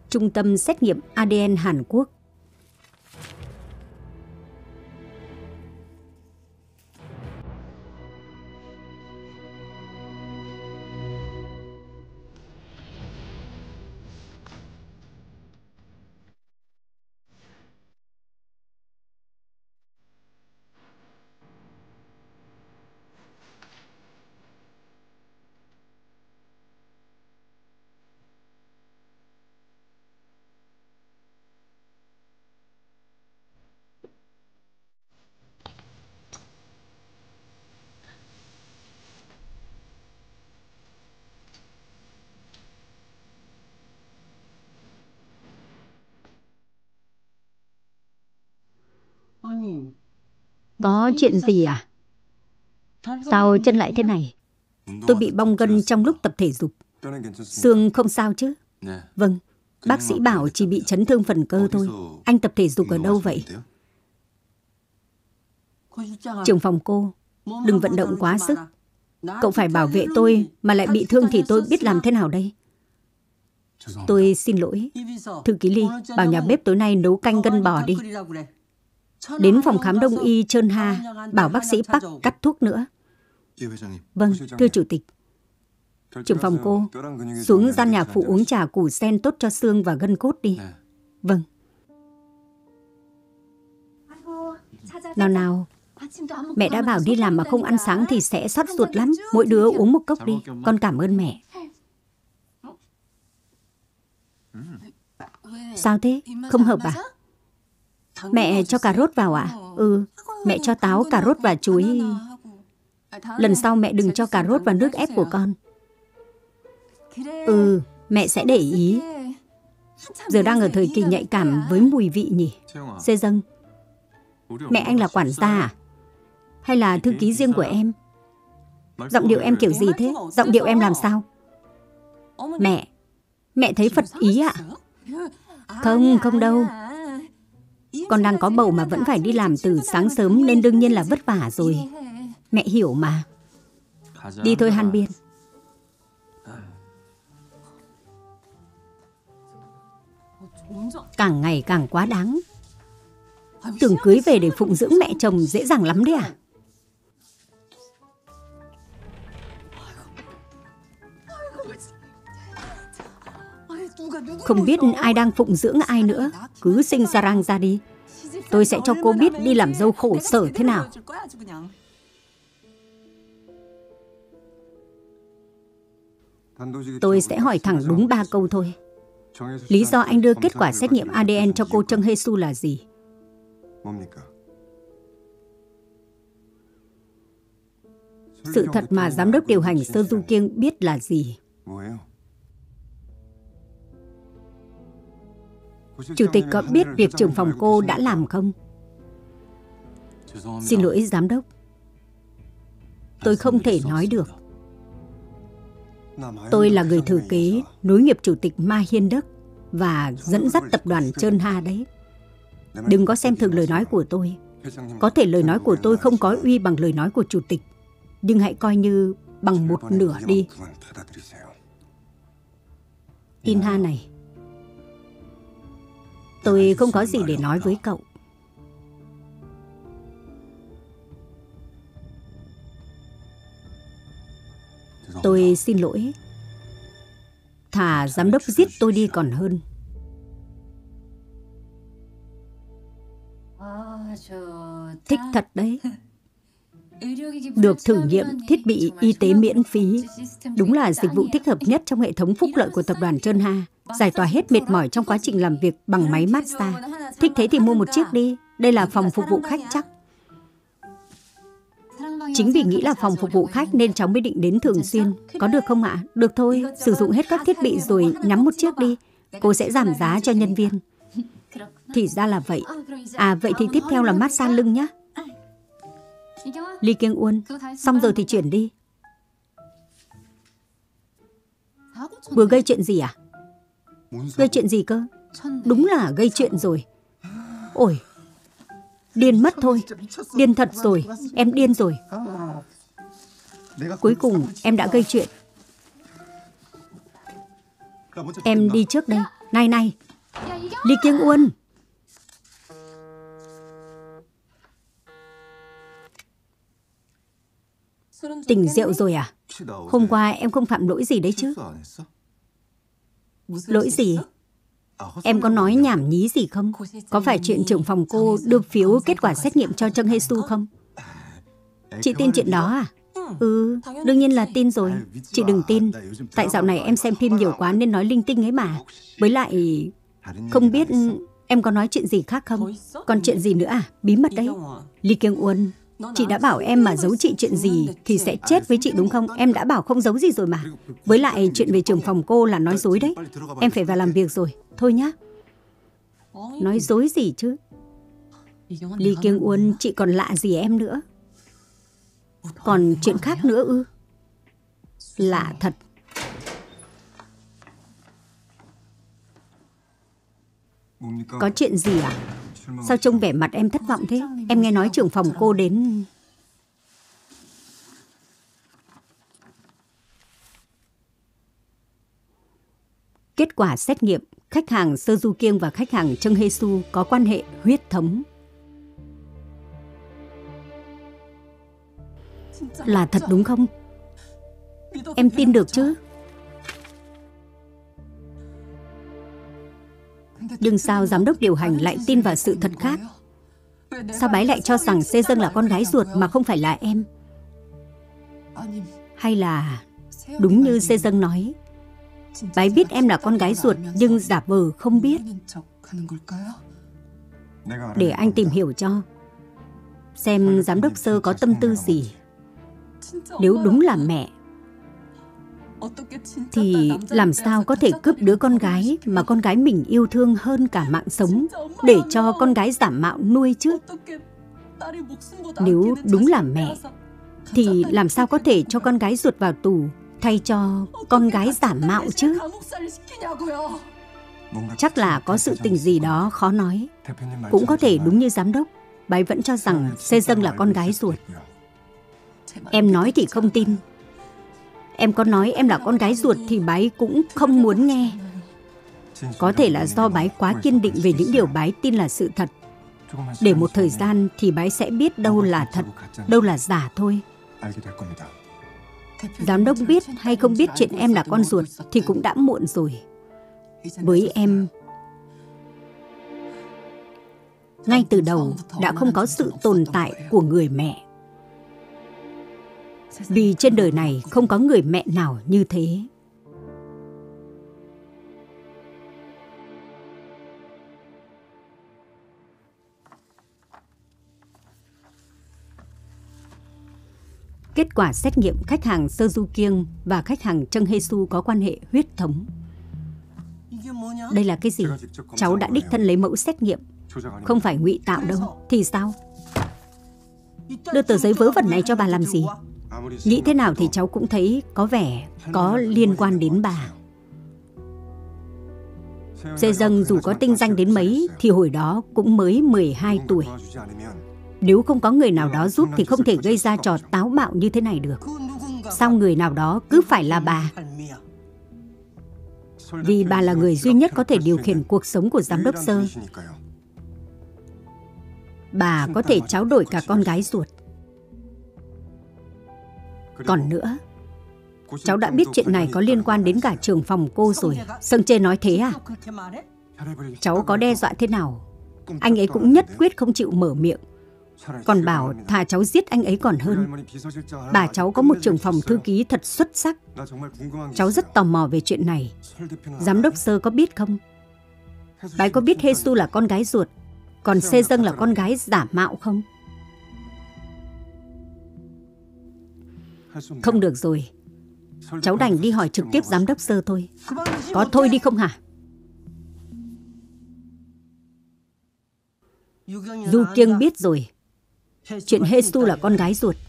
Trung tâm xét nghiệm ADN Hàn Quốc. Có chuyện gì à? Sao chân lại thế này? Tôi bị bong gân trong lúc tập thể dục. Xương không sao chứ? Vâng, bác sĩ bảo chỉ bị chấn thương phần cơ thôi. Anh tập thể dục ở đâu vậy? Trưởng phòng cô, đừng vận động quá sức. Cậu phải bảo vệ tôi mà lại bị thương thì tôi biết làm thế nào đây? Tôi xin lỗi. Thư ký Ly, bảo nhà bếp tối nay nấu canh gân bò đi. Đến phòng khám đông y Trơn Ha, bảo bác sĩ Park cắt thuốc nữa. Vâng, thưa chủ tịch. Trưởng phòng cô, xuống gian nhà phụ uống trà củ sen tốt cho xương và gân cốt đi. Vâng. Nào nào, mẹ đã bảo đi làm mà không ăn sáng thì sẽ xót ruột lắm. Mỗi đứa uống một cốc đi, con cảm ơn mẹ. Sao thế? Không hợp à? Mẹ cho cà rốt vào ạ? Ừ, mẹ cho táo, cà rốt và chuối. Lần sau mẹ đừng cho cà rốt vào nước ép của con. Ừ, mẹ sẽ để ý. Giờ đang ở thời kỳ nhạy cảm với mùi vị nhỉ? Xê Dâng, mẹ anh là quản gia à? Hay là thư ký riêng của em? Giọng điệu em kiểu gì thế? Giọng điệu em làm sao? Mẹ thấy Phật ý ạ? Không đâu. Con đang có bầu mà vẫn phải đi làm từ sáng sớm nên đương nhiên là vất vả rồi. Mẹ hiểu mà. Đi thôi Han Biên. Càng ngày càng quá đáng. Tưởng cưới về để phụng dưỡng mẹ chồng dễ dàng lắm đấy à? Không biết ai đang phụng dưỡng ai nữa. Cứ sinh Sarang ra đi. Tôi sẽ cho cô biết đi làm dâu khổ sở thế nào. Tôi sẽ hỏi thẳng đúng 3 câu thôi. Lý do anh đưa kết quả xét nghiệm ADN cho cô Chung Hae-su là gì? Sự thật mà giám đốc điều hành Seo Du Kyung biết là gì? Chủ tịch có biết việc trưởng phòng cô đã làm không? Xin lỗi giám đốc. Tôi không thể nói được. Tôi là người thừa kế, nối nghiệp chủ tịch Ma Hiên Đức và dẫn dắt tập đoàn Trơn Ha đấy. Đừng có xem thường lời nói của tôi. Có thể lời nói của tôi không có uy bằng lời nói của chủ tịch, nhưng hãy coi như bằng một nửa đi. In Ha này, tôi không có gì để nói với cậu. Tôi xin lỗi. Thà giám đốc giết tôi đi còn hơn. Thích thật đấy. Được thử nghiệm thiết bị y tế miễn phí. Đúng là dịch vụ thích hợp nhất trong hệ thống phúc lợi của tập đoàn Trơn Ha. Giải tỏa hết mệt mỏi trong quá trình làm việc bằng máy massage. Thích thế thì mua một chiếc đi. Đây là phòng phục vụ khách chắc. Chính vì nghĩ là phòng phục vụ khách nên cháu mới định đến thường xuyên. Có được không ạ? Được thôi, sử dụng hết các thiết bị rồi nhắm một chiếc đi. Cô sẽ giảm giá cho nhân viên. Thì ra là vậy. À, vậy thì tiếp theo là massage lưng nhé. Lee Kyung Won, xong rồi thì chuyển đi. Vừa gây chuyện gì à? Gây chuyện gì cơ? Đúng là gây chuyện rồi. Ôi, điên mất thôi. Điên thật rồi. Em điên rồi. Cuối cùng em đã gây chuyện. Em đi trước đây. Này này, Lee Kyung Won. Tỉnh rượu rồi à? Hôm qua em không phạm lỗi gì đấy chứ? Lỗi gì? Em có nói nhảm nhí gì không? Có phải chuyện trưởng phòng cô đưa phiếu kết quả xét nghiệm cho Chung Hae-su không? Chị tin chuyện đó à? Ừ, đương nhiên là tin rồi. Chị đừng tin. Tại dạo này em xem phim nhiều quá nên nói linh tinh ấy mà. Với lại, không biết em có nói chuyện gì khác không? Còn chuyện gì nữa à? Bí mật đấy. Lee Kyung Won, chị đã bảo em mà giấu chị chuyện gì thì sẽ chết với chị đúng không? Em đã bảo không giấu gì rồi mà. Với lại chuyện về trưởng phòng cô là nói dối đấy. Em phải vào làm việc rồi. Thôi nhá. Nói dối gì chứ? Lee Kyung Won, chị còn lạ gì em nữa? Còn chuyện khác nữa ư? Lạ thật. Có chuyện gì à? Sao trông vẻ mặt em thất vọng thế? Em nghe nói trưởng phòng cô đến... Kết quả xét nghiệm, khách hàng Seo Ju Kyung và khách hàng Chung Hae-su có quan hệ huyết thống. Là thật đúng không? Em tin được chứ? Nhưng sao giám đốc điều hành lại tin vào sự thật khác? Sao bái lại cho rằng Sê Dâng là con gái ruột mà không phải là em? Hay là đúng như Sê Dâng nói, bái biết em là con gái ruột nhưng giả vờ không biết? Để anh tìm hiểu cho, xem giám đốc Sơ có tâm tư gì. Nếu đúng là mẹ, thì làm sao có thể cướp đứa con gái mà con gái mình yêu thương hơn cả mạng sống để cho con gái giả mạo nuôi chứ? Nếu đúng là mẹ, thì làm sao có thể cho con gái ruột vào tù thay cho con gái giả mạo chứ? Chắc là có sự tình gì đó khó nói. Cũng có thể đúng như giám đốc, bái vẫn cho rằng Sê Dâng là con gái ruột. Em nói thì không tin. Em có nói em là con gái ruột thì bái cũng không muốn nghe. Có thể là do bái quá kiên định về những điều bái tin là sự thật. Để một thời gian thì bái sẽ biết đâu là thật, đâu là giả thôi. Giám đốc biết hay không biết chuyện em là con ruột thì cũng đã muộn rồi. Với em, ngay từ đầu đã không có sự tồn tại của người mẹ. Vì trên đời này không có người mẹ nào như thế. Kết quả xét nghiệm khách hàng Seo Ju Kyung và khách hàng Chung Hae-su có quan hệ huyết thống. Đây là cái gì? Cháu đã đích thân lấy mẫu xét nghiệm, không phải ngụy tạo đâu. Thì sao? Đưa tờ giấy vớ vẩn này cho bà làm gì? Nghĩ thế nào thì cháu cũng thấy có vẻ có liên quan đến bà. Sê Dâng dù có tinh danh đến mấy thì hồi đó cũng mới 12 tuổi. Nếu không có người nào đó giúp thì không thể gây ra trò táo bạo như thế này được. Sao người nào đó cứ phải là bà? Vì bà là người duy nhất có thể điều khiển cuộc sống của giám đốc Sơ. Bà có thể tráo đổi cả con gái ruột. Còn nữa, cháu đã biết chuyện này có liên quan đến cả trưởng phòng cô rồi. Sâng Chê nói thế à? Cháu có đe dọa thế nào, anh ấy cũng nhất quyết không chịu mở miệng. Còn bảo thà cháu giết anh ấy còn hơn. Bà cháu có một trưởng phòng thư ký thật xuất sắc. Cháu rất tò mò về chuyện này. Giám đốc Sơ có biết không? Bái có biết Hae-su là con gái ruột, còn Sê Dâng là con gái giả mạo không? Không được rồi, cháu đành đi hỏi trực tiếp giám đốc Sơ thôi. Có thôi đi không hả? Du Kyung biết rồi. Chuyện Hae-su là con gái ruột.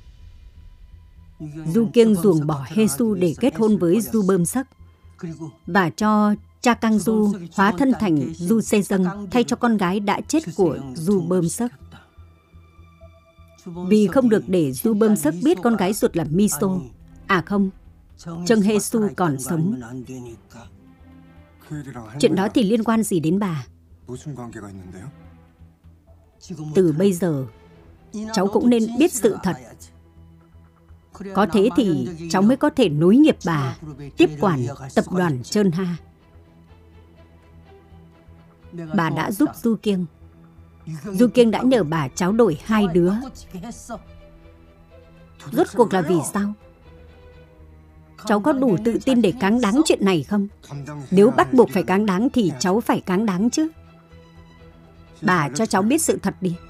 Du Kyung ruồng bỏ Hae-su để kết hôn với Du Bơm Sắc và cho cha Kang Du hóa thân thành Du Sê Dâng thay cho con gái đã chết của Du Bơm Sắc. Vì không được để Du Bơm Sắc biết con gái ruột là Miso, à không, Chung Hae-su còn sống. Chuyện đó thì liên quan gì đến bà? Từ bây giờ, cháu cũng nên biết sự thật. Có thế thì cháu mới có thể nối nghiệp bà, tiếp quản tập đoàn Trơn Ha. Bà đã giúp Du Kiêng. Du Kiêng đã nhờ bà tráo đổi 2 đứa. Rốt cuộc là vì sao? Cháu có đủ tự tin để cáng đáng chuyện này không? Nếu bắt buộc phải cáng đáng thì cháu phải cáng đáng chứ. Bà cho cháu biết sự thật đi.